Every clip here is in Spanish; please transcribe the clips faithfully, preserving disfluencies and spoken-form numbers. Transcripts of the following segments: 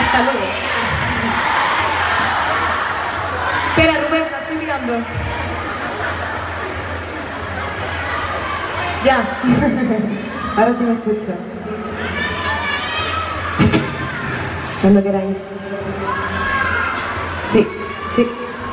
Hasta luego. Espera, Rubén, la estoy mirando. Ya. Ahora sí me escucho. Cuando queráis. Sí, sí.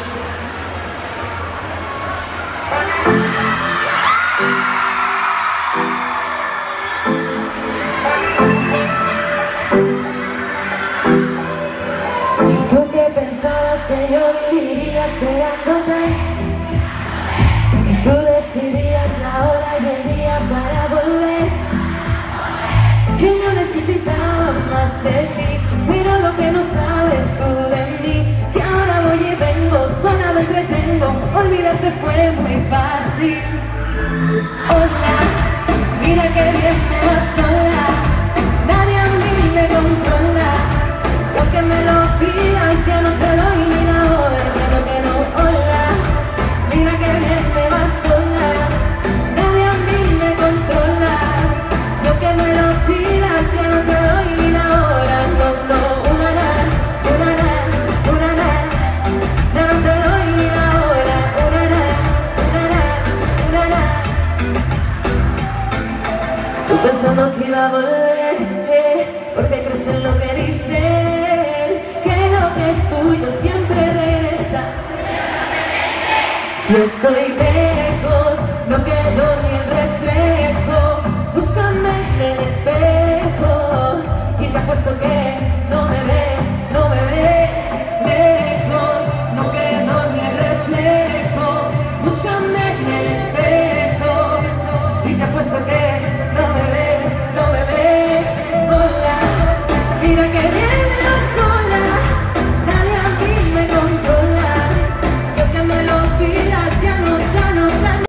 ¿Tú qué pensabas que yo viviría esperándote? Que tú decidías la hora y el día para volver. Que yo necesitaba más de ti, pero lo que no sabes tú de mí, que ahora voy y vengo, sola me entretengo, olvidarte fue muy fácil. Hola, mira que bien me va sola, nadie a mí me controla. Yo que me lo pidas ya no te doy ni la hora, pero que no, hola, mira que bien me va sola, nadie a mí me controla. Yo que me lo pidas ya no te doy ni la hora, no, no, una na, una na, una na, ya no te doy ni la hora, una na, una na, una na. Tú pensando que iba a volver, eh, porque crees en lo que dicen, es tuyo siempre regresa. Si estoy lejos, no quedo